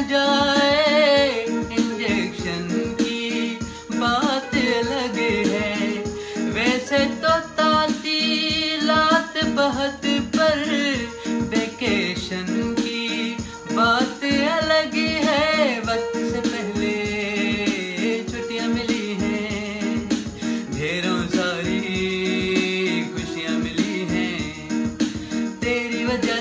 जाए इंजेक्शन की बात अलग है। वैसे तो तातीलात बहुत पर वेकेशन की बात अलग है। वक्त से पहले छुट्टियां मिली हैं, ढेरों सारी खुशियां मिली हैं। तेरी वजह